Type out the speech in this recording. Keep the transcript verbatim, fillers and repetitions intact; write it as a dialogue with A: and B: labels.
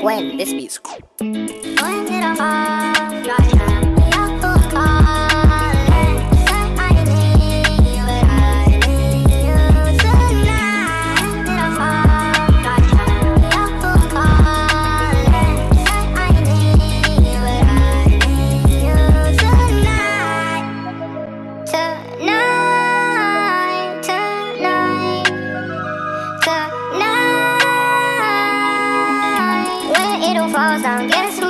A: when this beat's
B: When did I fall? Right now, you're calling. Said I need you, but I need you tonight. When did I fall? Right now, you're calling. Said I need you, but I need you tonight. Tonight, tonight, tonight. When it all falls down, guess